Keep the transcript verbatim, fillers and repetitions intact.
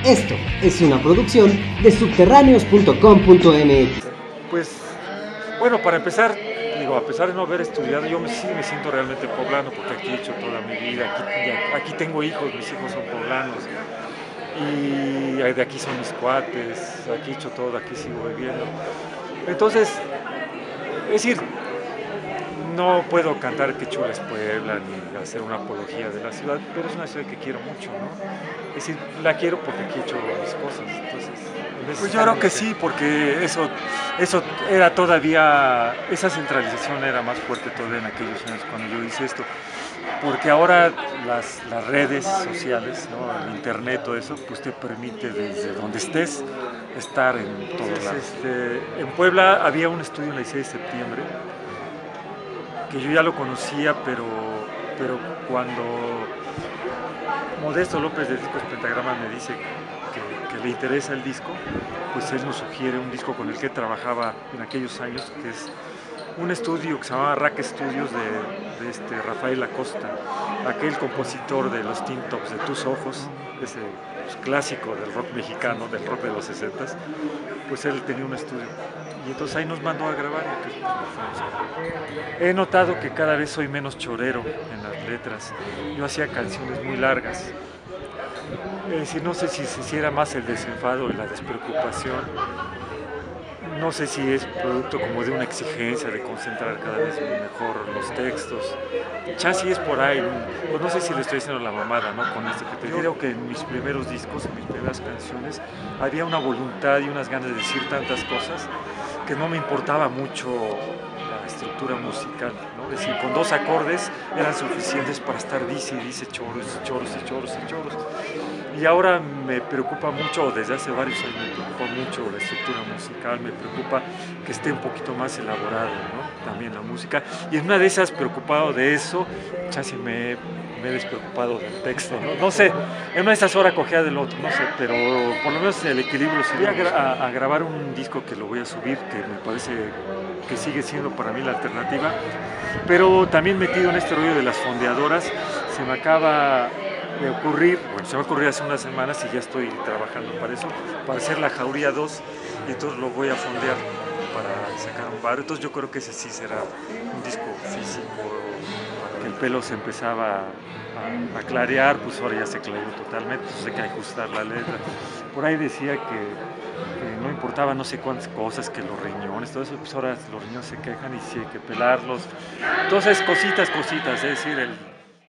Esto es una producción de subterráneos punto com punto m x. Pues, bueno, para empezar, digo, a pesar de no haber estudiado, yo me, sí me siento realmente poblano porque aquí he hecho toda mi vida, aquí, ya- aquí tengo hijos, mis hijos son poblanos y de aquí son mis cuates, aquí he hecho todo, aquí sigo viviendo. Entonces, es decir, no puedo cantar que chula es Puebla ni hacer una apología de la ciudad, pero es una ciudad que quiero mucho, ¿no? Es decir, la quiero porque aquí he hecho mis cosas, entonces... en ese Pues yo creo que sentido, sí, porque eso, eso era todavía, esa centralización era más fuerte todavía en aquellos años cuando yo hice esto. Porque ahora las, las redes sociales, ¿no? El internet, todo eso, pues te permite desde donde estés estar en todos entonces, lados. este, en Puebla había un estudio en la dieciséis de septiembre que yo ya lo conocía, pero, pero cuando Modesto López de Discos Pentagrama me dice que, que le interesa el disco, pues él nos sugiere un disco con el que trabajaba en aquellos años, que es un estudio que se llamaba Rack Studios de, de este Rafael Acosta, aquel compositor de los Teen Tops, de Tus Ojos, ese pues, clásico del rock mexicano, del rock de los sesentas, pues él tenía un estudio. Y entonces ahí nos mandó a grabar. Y pues, nos fuimos a... He notado que cada vez soy menos chorero en las letras. Yo hacía canciones muy largas. Es decir, no sé si se hiciera más el desenfado y la despreocupación. No sé si es producto como de una exigencia de concentrar cada vez mejor los textos. Chance es por ahí, pues no sé si le estoy haciendo la mamada, ¿no? Con esto que te digo. Creo que en mis primeros discos, en mis primeras canciones, había una voluntad y unas ganas de decir tantas cosas que no me importaba mucho la estructura musical, ¿no? Es decir, con dos acordes eran suficientes para estar dice y dice choros y choros y choros y choros. Y ahora me preocupa mucho, desde hace varios años me preocupa mucho la estructura musical, me preocupa que esté un poquito más elaborado, ¿no? También la música. Y en una de esas, preocupado de eso, casi me, me he despreocupado del texto, ¿no? No sé, en una de esas horas cogía del otro, no sé, pero por lo menos el equilibrio sería a, gra a, a grabar un disco que lo voy a subir, que me parece que sigue siendo para mí la alternativa, pero también metido en este rollo de las fondeadoras, se me acaba de ocurrir, bueno, se me ocurrió hace unas semanas y ya estoy trabajando para eso, para hacer la Jauría dos, y entonces lo voy a fondear para sacar un bar. Entonces yo creo que ese sí será un disco físico, que el pelo se empezaba a, a clarear, pues ahora ya se clareó totalmente, entonces hay que ajustar la letra. Por ahí decía que, que no importaba no sé cuántas cosas, que los riñones, todo eso, pues ahora los riñones se quejan y sí hay que pelarlos. Entonces cositas, cositas, es decir, el